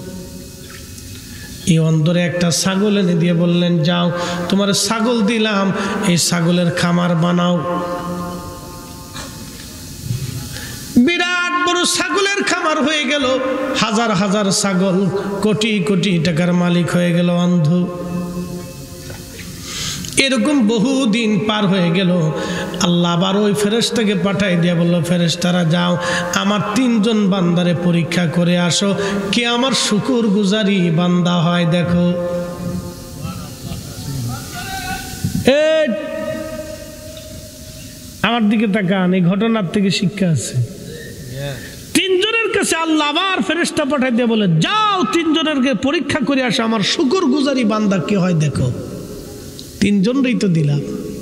এই অন্ধরে একটা ছাগল এনে দিয়ে বললেন, যাও তোমার ছাগল দিলাম, এই ছাগলের খামার বানাও। বিরাট বড় ছাগলের খামার খামার হয়ে গেল, হাজার হাজার ছাগল, কোটি কোটি টাকার মালিক হয়ে গেল অন্ধ। এরকম বহুদিন পার হয়ে গেল। আল্লাহ আবার ওই ফেরেশতাকে পাঠাই দিয়ে বলল, ফেরেশতারা যাও আমার 3 জন বান্দারে পরীক্ষা করে আসো, কে আমার শুকর গুজারি বান্দা হয় দেখো। আমার দিকে তাকান, এই ঘটনার থেকে শিক্ষা আছে। 3 জনের কাছে আল্লাহ আবার ফেরেশতা পাঠাই দিয়ে বলে, যাও 3 জনেরকে পরীক্ষা করে আসো, আমার শুকর গুজারি বান্দা কে হয় দেখো। 3 জনই তো দিলাম।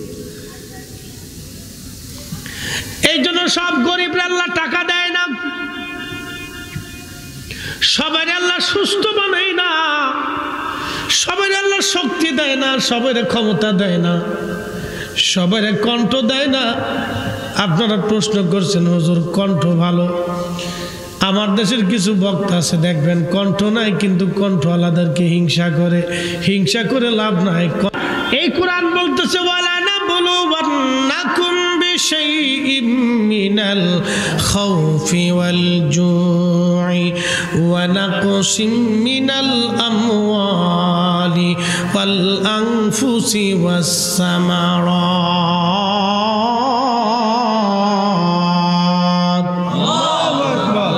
এই জন্য সব গরিবরা আল্লাহ টাকা দেয় না, সবাই আল্লাহ সুস্থ বানায় না, সবাই আল্লাহ শক্তি দেয় না, সবাই ক্ষমতা দেয় না, সবাই কণ্ঠ দেয় না। আপনারা প্রশ্ন করছেন হুজুর কণ্ঠ ভালো, আমার দেশের কিছু বক্তা আছে দেখবেন কণ্ঠ নাই কিন্তু কণ্ঠওয়ালাদেরকে হিংসা করে, হিংসা করে লাভ নাই। এই কোরআন বলতেছে ওয়ালা নাবলুওয়ান্নাকুম বিশাইইম মিনাল খাউফি ওয়াল জু'i ওয়া নাকসিম মিনাল আমওয়ালি ওয়াল আনফুসি ওয়াস সামারাত। আল্লাহু আকবার।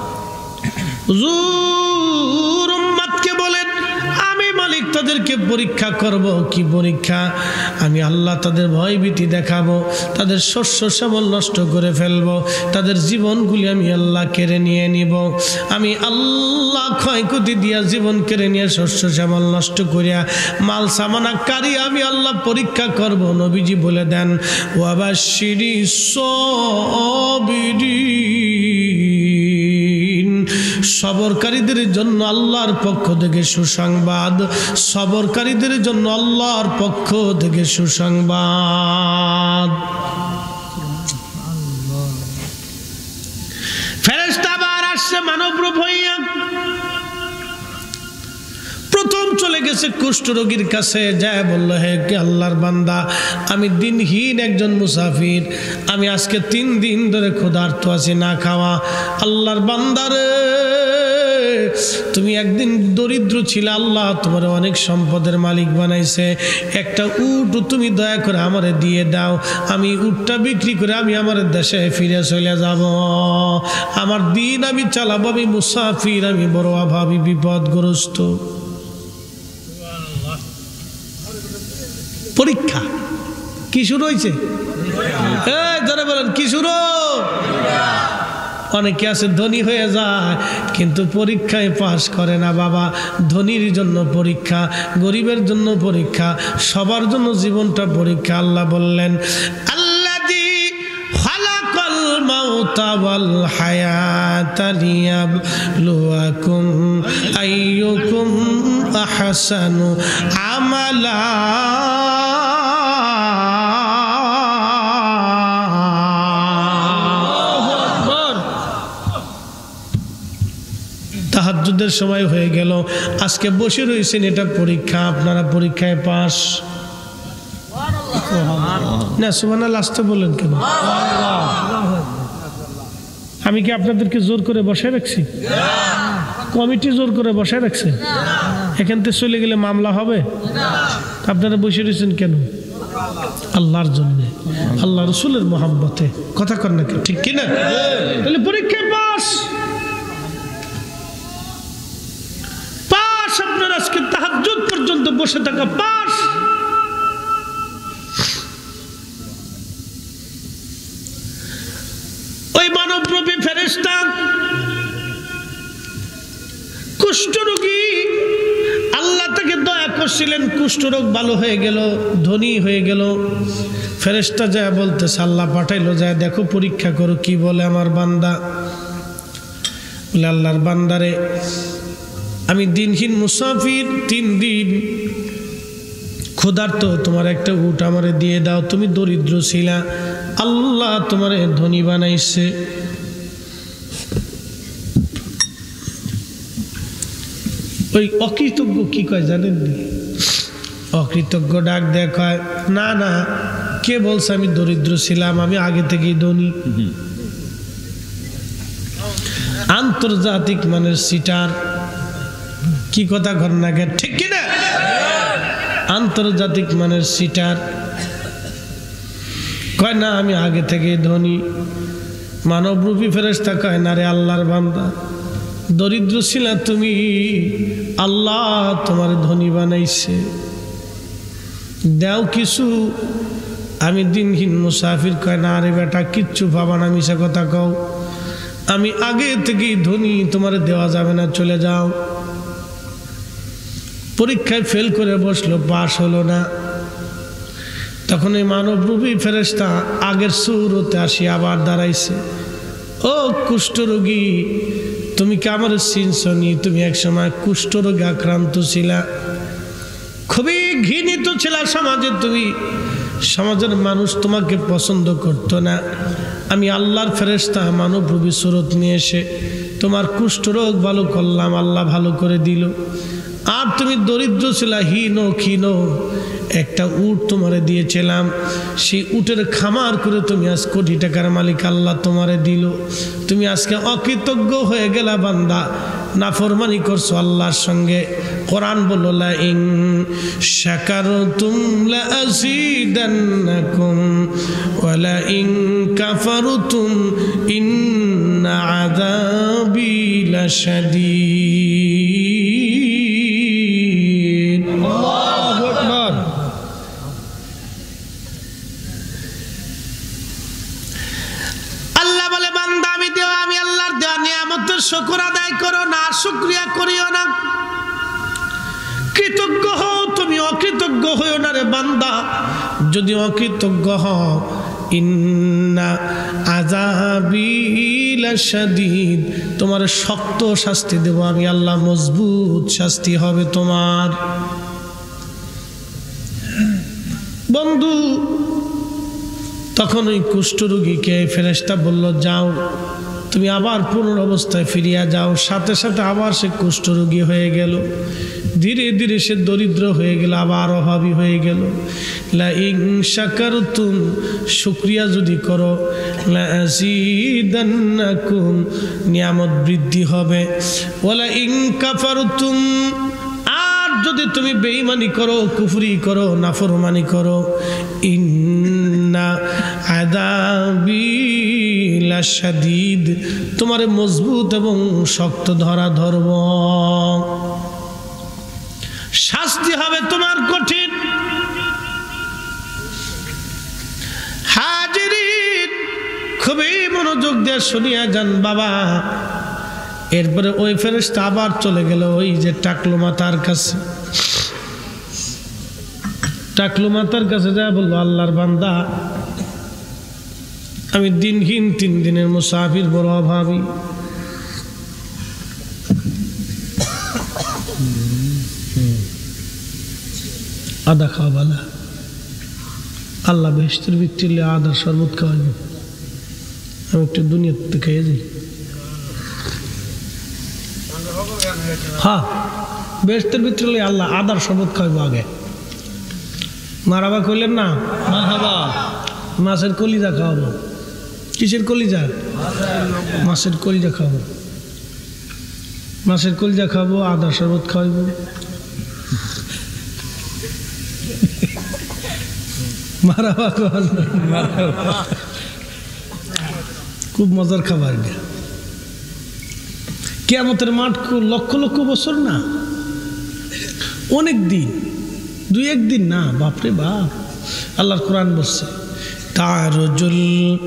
হুজুর উম্মতকে বলেন আমি মালিক তাদেরকে পরীক্ষা করব। কি পরীক্ষা? আমি আল্লাহ তাদের ভয়ভীতি দেখাবো, তাদের শস্য শ্যামল নষ্ট করে ফেলবো, তাদের জীবনগুলি আমি আল্লাহ কেড়ে নিয়ে নিব। আমি আল্লাহ ক্ষয়ক্ষতি দিয়া জীবন কেড়ে নিয়ে শস্য শ্যামল নষ্ট করিয়া মাল সামানাকারী আমি আল্লাহ পরীক্ষা করব। নবীজি বলে দেন ওয়াবাশশিরিস সাবিরিন, সবরকারীদের জন্য আল্লাহর পক্ষ থেকে সুসংবাদ, সবরকারীদের জন্য আল্লাহর পক্ষ থেকে সুসংবাদ। ফেরেশতা আবার আসছে মানব রূপ হইয়া। প্রথম চলে গেছে কুষ্ঠরোগীর কাছে, যায় বলল হে আল্লাহর বান্দা, আমি দিনহীন একজন মুসাফির, আমি আজকে 3 দিন ধরে ক্ষুধার্ত আছি, না খাওয়া। আল্লাহর বান্দারে তুমি একদিন দরিদ্র ছিলে, আল্লাহ তোমার অনেক সম্পদের মালিক বানাইছে, একটা উট তুমি দয়া করে আমারে দিয়ে দাও, আমি উটটা বিক্রি করে আমি আমার দেশে ফিরে চলে যাব, আমার দিন আমি চালাবো, আমি মুসাফির, আমি বড় অভাবী বিপদগ্রস্ত। পরীক্ষা কি শুরু হয়েছে? ধরে বলেন কি শুরু? অনেকে আছে ধনী হয়ে যায় কিন্তু পরীক্ষায় পাস করে না। বাবা, ধনীর জন্য পরীক্ষা, গরিবের জন্য পরীক্ষা, সবার জন্য জীবনটা পরীক্ষা। আল্লাহ বললেন আল্লাযী খালাকাল মাউতা ওয়াল হায়াতা লিয়াবলুয়াকুম আইয়ুকুম আহসানু আমালা। তাহাজ্জুদের সময় হয়ে গেল, আজকে বসে রয়েছেন, এটা পরীক্ষা, আপনারা পরীক্ষায় পাস না। সুবহানাল্লাহ আসতে বলেন কেন? আমি কি আপনাদেরকে জোর করে বসায় রাখছি? কমিটি জোর করে বসায় রাখছে? এখান থেকে চলে গেলে মামলা হবে? আপনারা বসে রয়েছেন কেন? আল্লাহর জন্য, আল্লাহ রসুলের মোহাব্বতে। কথা কর না ঠিক কিনা? তাহলে পরীক্ষায় পাস। আপনার আজকে তাহাজ্জুদ পর্যন্ত বসে থাকা পাস। ওই মানবরূপী ফেরেশতা কুষ্ঠরোগী, আল্লাহ তাকে দয়া করছিলেন, কুষ্ঠরোগ ভালো হয়ে গেল, ধনী হয়ে গেল। ফেরেশতা যায় বলতেছে, আল্লাহ পাঠাইলো, যায় দেখো পরীক্ষা করো কি বলে আমার বান্দা। বলে আল্লাহর বান্দারে, আমি দিনহীন মুসাফির, 3 দিন ক্ষুধার্ত, তোমার একটা উট আমারে দিয়ে দাও, তুমি দরিদ্র ছিলা, আল্লাহ তোমারে ধনী বানাইছে। ওই অকৃতজ্ঞ কি কয় জানেন? অকৃতজ্ঞ ডাক দেখায়, না না, কে বলছে আমি দরিদ্র ছিলাম, আমি আগে থেকেই ধনী। আন্তর্জাতিক মানের সিটার। কি কথা ঘটনা গে ঠিক কি না? আন্তর্জাতিক মানের সিটার। কয় না আমি আগে থেকে ধনী। মানবরূপী ফেরেশতা কয় না রে আল্লাহর বান্দা, দরিদ্র ছিলা তুমি, আল্লাহ তোমার ধনী বানাইছে, দাও কিছু। আমি দিনহীন মুসাফির। কয় না রে বেটা, কিচ্ছু পাবা না, মিশা কথা কও, আমি আগে থেকেই ধনী, তোমার দেওয়া যাবে না, চলে যাও। পরীক্ষায় ফেল করে বসলো, পাস হলো না। তখন এই মানবরূপী ফেরেশতা আগের সুরতে আসি আবার দাঁড়াইছে। ও কুষ্ঠরোগী, তুমি কি আমার চিনছনি? তুমি একসময় কুষ্ঠরোগে আক্রান্ত ছিলা, খুবই ঘৃণিত ছিলা সমাজে, তুমি সমাজের মানুষ তোমাকে পছন্দ করতো না। আমি আল্লাহর ফেরেশতা মানবরূপী সুরত নিয়ে এসে তোমার কুষ্ঠরোগ ভালো করলাম, আল্লাহ ভালো করে দিল। আর তুমি দরিদ্র ছিলা, হীন ক্ষীণ, একটা উট তোমারে দিয়েছিলাম, সেই উটের খামার করে তুমি আজ কোটি টাকার মালিক, আল্লাহ তোমারে দিল। তুমি আজকে অকৃতজ্ঞ হয়ে গেলা বান্দা, নাফরমানি করছো আল্লাহর সঙ্গে। কোরআন বলল লা ইন শাকারতুম লা আযীদান্নাকুম ওয়া লা ইন কাফারতুম ইন্না আযাবি লাশাদীদ। আল্লাহু আকবার। আল্লাহ বলে বান্দা আমি দেওয়া, আমি আল্লাহর দেওয়া নিয়ামতের শুকর আদায় করো না, শুকরিয়া করিও না, কৃতজ্ঞ হও। তুমি অকৃতজ্ঞ হইও না রে বান্দা। যদি অকৃতজ্ঞ হও, ইন্না আযাবি লাশাদীদ, তোমার শক্ত শাস্তি দেব আমি আল্লাহ, মজবুত শাস্তি হবে তোমার। বন্ধু, তখন ওই কুষ্ঠরোগীকে ফেরেশতা বলল, যাও তুমি আবার পুনর অবস্থায় ফিরিয়া যাও। সাথে সাথে আবার সে কুষ্ঠরোগী হয়ে গেল, ধীরে ধীরে সে দরিদ্র হয়ে গেল, আবার অভাবী হয়ে গেল। লা ইন শাকারতুম, শুকরিয়া যদি করো, লা আযীদান্নাকুম, নিয়ামত বৃদ্ধি হবে। ওয়ালা ইন কাফারতুম, আর যদি তুমি বেঈমানি করো, কুফরি করো, নাফরমানি করো, ইন্না আযাবি লাশাদীদ, তোমার মজবুত এবং শক্ত ধরা ধরব, শাস্তি হবে তোমার কঠিন। হাজিরিন, খুবই মনোযোগ দিয়ে শুনিয়া যান বাবা। এরপরে ওই ফেরেশতা আবার চলে গেল ওই যে টাকলু মাতার কাছে। টাকলু মাতার কাছে যা বললো, আল্লাহর বান্দা, আমি দিনহীন, 3 দিনের মুসাফির, বড় অভাবী, আদা খাওয়ালা, আল্লাহ বেহেশতের ভিতরে আদার শরবত খাওয়াইব, আমি একটু দুনিয়াতে খেয়ে যাই। হ্যাঁ, বেহেশতের ভিতরে আল্লাহ আদার শরবত খাওয়াইব আগে। মারাবা কইলেন না? মারহাবা। মাছের কলিজা খাওয়াবো। কিসের কলিজা? মাছের কলিজা খাওয়াবো। মাছের কলিজা খাবো, আদার শরবত খাওয়াইব। মারাবা, খুব মজার খাবার। কিয়ামতের মাঠ লক্ষ লক্ষ বছর না, অনেক দিন, 2-1 দিন না, বাপরে বাপ। আল্লাহর কোরআন বলছে, তারজুল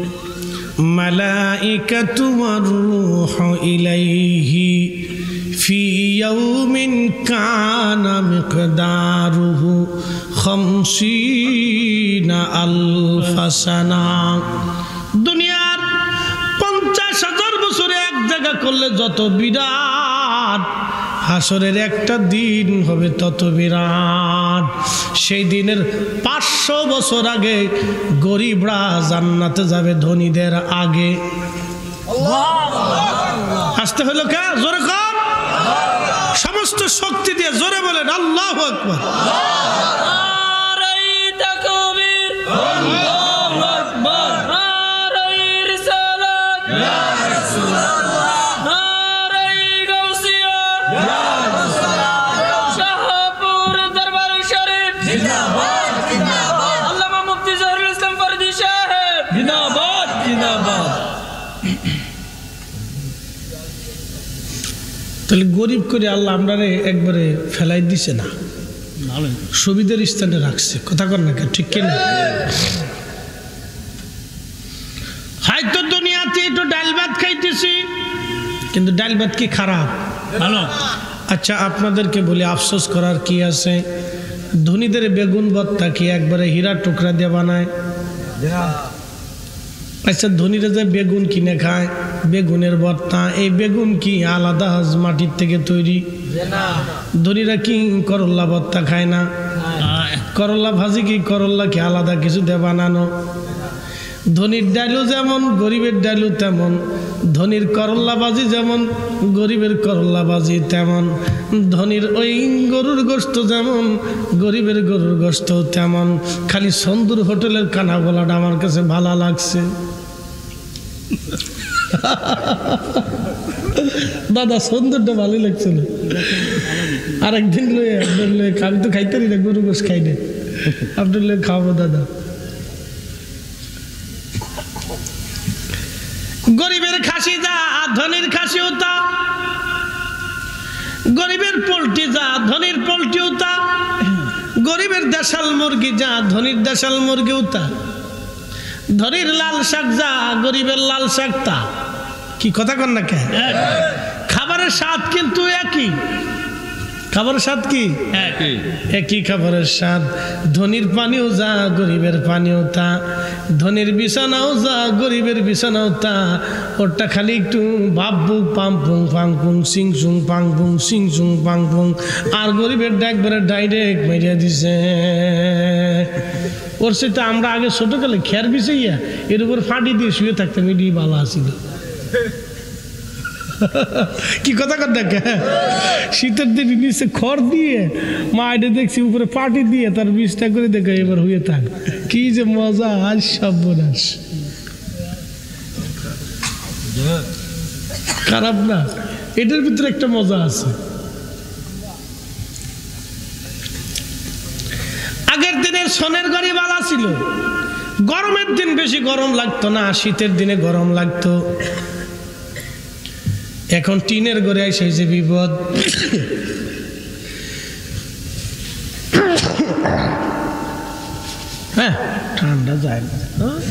মালাইকাতু ওয়ার রূহু ইলাইহি ফি ইয়াউমিন কানা মিকদারুহু 50,000 সানা। দুনিয়ার 50,000 বছরে এক জায়গা করলে যত বিরাট, হাসরের একটা দিন হবে তত বিরাট। সেই দিনের 500 বছর আগে গরিবরা জান্নাতে যাবে ধনীদের আগে। আসতে হলো কে? জোরে কর, সমস্ত শক্তি দিয়ে জোরে বলেন আল্লাহু আকবার। তাহলে গরিব করে আল্লাহ আমরারে একবারে ফেলাই দিছে না, সুবিধার স্থানে রাখছে। কথা কর না, ঠিক কিনা? হয়তো দুনিয়াতে একটু ডাল ভাত খাইতেছি, কিন্তু ডাল ভাত কি খারাপ? ভালো। আচ্ছা আপনাদেরকে বলি, আফসোস করার কি আছে? ধনীদের বেগুন ভর্তা কি একবারে হীরা টুকরা দিয়ে বানায়? আচ্ছা ধনীরা যে বেগুন কিনে খায়, বেগুনের ভর্তা, এই বেগুন কি আলাদা মাটির থেকে তৈরি? ধনীরা কি করল্লা ভর্তা খায় না? করল্লা ভাজি কি করল্লা কি আলাদা কিছু দিয়ে বানানো? ধনীর ডালও যেমন গরিবের ডালও তেমন, ধনীর করল্লা বাজি যেমন গরিবের করল্লা বাজি তেমন, ধনীর ওই গরুর গোশত যেমন গরিবের গরুর গোশত তেমন। খালি সন্দুর হোটেলের কানা বলাটা আমার কাছে ভালো লাগছে। দাদা সন্দুরটা ভালোই লাগছিল। আরেকদিন লয়ে আপনার লয়ে, আমি তো খাইতে না গরু গোশ খাই না, আপনার লয়ে খাওয়াবো দাদা। গরিবের খাসি যা, ধনীর খাসিও তা। গরিবের পোল্ট্রি যা, ধনীর পোল্ট্রিও তা। গরিবের দেশাল মুরগি যা, ধনীর দেশাল মুরগিও তা। ধনীর লাল শাক যা, গরিবের লাল শাক তা। কি কথা কন না কেন? খাবারের স্বাদ কিন্তু একই। খাবারের স্বাদ কি একই? খাবারের স্বাদ। ধনীর পানিও যা, গরিবের পানিও তা। ধনীর বিছানাও যা, গরিবের বিছানাও তা। ওরটা খালি একটু ভাববু পাম্পুং পাংপুং সিং সুং পাংপুং সিং সুং পাংপুং, আর গরিবের একবারে ডাইরেক্ট মেরিয়া দিছে। ওর সেটা আমরা আগে ছোটকালে খেয়ার বিছাইয়া এর উপর ফাটি দিয়ে শুয়ে থাকতাম, এটি ভালো আসিল। কি কথা কর দেখ, শীতের দিন নিচে খড় দিয়ে মা এটা দেখছি উপরে পাটি দিয়ে তার বিষটা করে দেখে এবার হয়ে থাক। কি যে মজা, আজ সব বোনাস। খারাপ না, এটার ভিতরে একটা মজা আছে। আগের দিনের সোনের ঘড়ি বালা ছিল, গরমের দিন বেশি গরম লাগতো না, শীতের দিনে গরম লাগতো। এখন টিনের ঘরে এসে যে বিপদ। হ্যাঁ ঠান্ডা যায় না,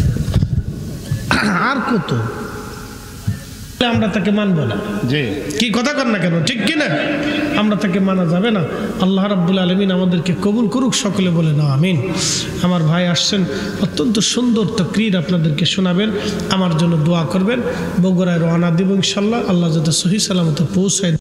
আর কত আমরা তাকে মানবো না। কি কথা কর না কেন, ঠিক কিনা? আমরা তাকে মানা যাবে না। আল্লাহ রাব্বুল আলামিন আমাদেরকে কবুল করুক, সকলে বলে না আমিন। আমার ভাই আসছেন, অত্যন্ত সুন্দর তাকরীর আপনাদেরকে শোনাবেন, আমার জন্য দোয়া করবেন। বগুড়ায় রওনা দিব ইনশাআল্লাহ। আল্লাহ যাতে সহি সালামতে পৌঁছায়।